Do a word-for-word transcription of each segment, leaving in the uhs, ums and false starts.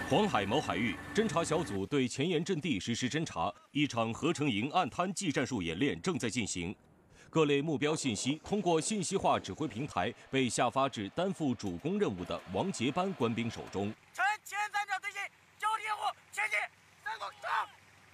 黄海某海域侦察小组对前沿阵地实施侦察，一场合成营岸滩技战术演练正在进行。各类目标信息通过信息化指挥平台被下发至担负主攻任务的王杰班官兵手中。 呈前三角队形，交替任务，前进，三攻上。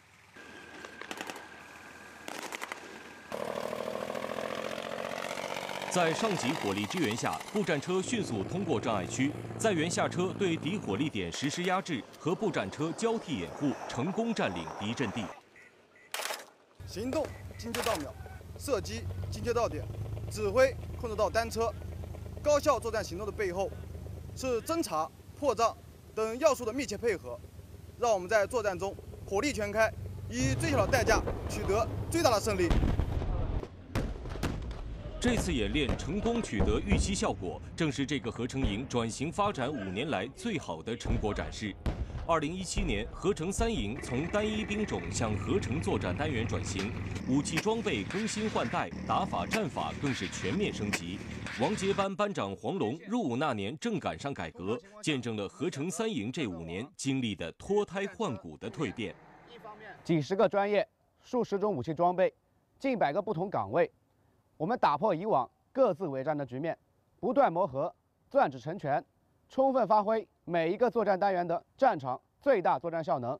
在上级火力支援下，步战车迅速通过障碍区，在原下车对敌火力点实施压制，和步战车交替掩护，成功占领敌阵地。 行动精确到秒，射击精确到点，指挥控制到单车。高效作战行动的背后，是侦察、破障等要素的密切配合，让我们在作战中火力全开，以最小的代价取得最大的胜利。 这次演练成功取得预期效果，正是这个合成营转型发展五年来最好的成果展示。二零一七年，合成三营从单一兵种向合成作战单元转型，武器装备更新换代，打法战法更是全面升级。王杰班班长黄龙入伍那年正赶上改革，见证了合成三营这五年经历的脱胎换骨的蜕变。 几十个专业，数十种武器装备，近百个不同岗位。 我们打破以往各自为战的局面，不断磨合，钻指成拳，充分发挥每一个作战单元的战场最大作战效能。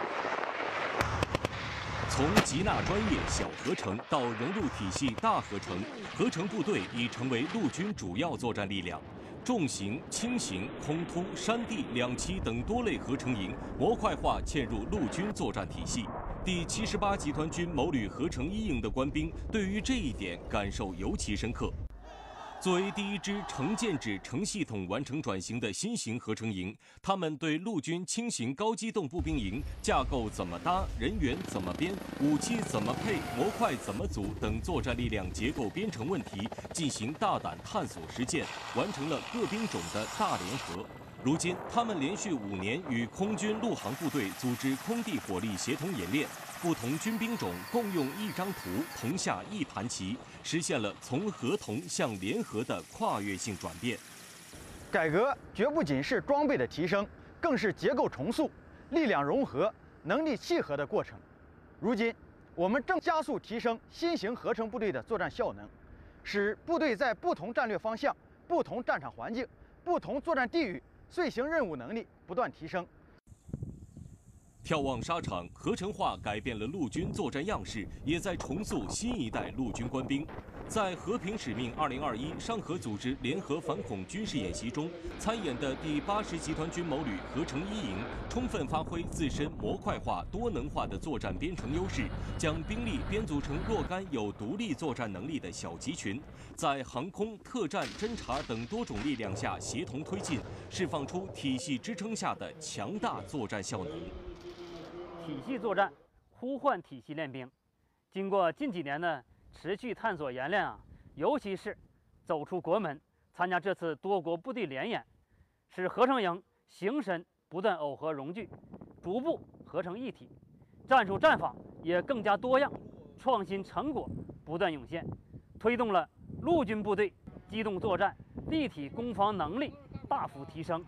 从极纳专业小合成到融入体系大合成，合成部队已成为陆军主要作战力量。重型、轻型、空突、山地两栖等多类合成营模块化嵌入陆军作战体系。 第七十八集团军某旅合成一营的官兵对于这一点感受尤其深刻。作为第一支成建制、成系统完成转型的新型合成营，他们对陆军轻型高机动步兵营架构怎么搭、人员怎么编、武器怎么配、模块怎么组等作战力量结构编程问题进行大胆探索实践，完成了各兵种的大联合。 如今，他们连续五年与空军陆航部队组织空地火力协同演练，不同军兵种共用一张图，同下一盘棋，实现了从合同向联合的跨越性转变。 改革绝不仅是装备的提升，更是结构重塑、力量融合、能力契合的过程。如今，我们正加速提升新型合成部队的作战效能，使部队在不同战略方向、不同战场环境、不同作战地域。 遂行任务能力不断提升。 眺望沙场，合成化改变了陆军作战样式，也在重塑新一代陆军官兵。在和平使命二零二一上合组织联合反恐军事演习中，参演的第八十集团军某旅合成一营，充分发挥自身模块化、多能化的作战编程优势，将兵力编组成若干有独立作战能力的小集群，在航空、特战、侦察等多种力量下协同推进，释放出体系支撑下的强大作战效能。 体系作战，呼唤体系练兵。经过近几年的持续探索演练啊，尤其是走出国门，参加这次多国部队联演，使合成营形身不断耦合融聚，逐步合成一体，战术战法也更加多样，创新成果不断涌现，推动了陆军部队机动作战、立体攻防能力大幅提升。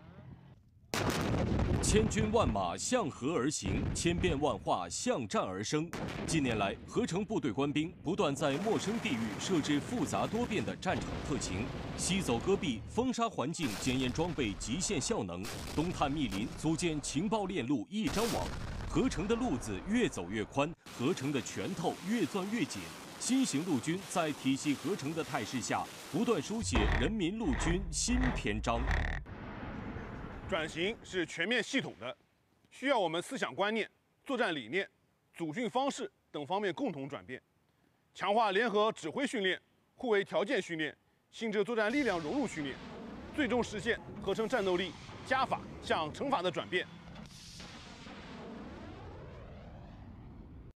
千军万马向河而行，千变万化向战而生。近年来，合成部队官兵不断在陌生地域设置复杂多变的战场特勤，西走戈壁，风沙环境检验装备极限效能；东探密林，组建情报链路一张网。合成的路子越走越宽，合成的拳头越攥越紧。新型陆军在体系合成的态势下，不断书写人民陆军新篇章。 转型是全面系统的，需要我们思想观念、作战理念、组训方式等方面共同转变，强化联合指挥训练、互为条件训练、性质作战力量融入训练，最终实现合成战斗力加法向乘法的转变。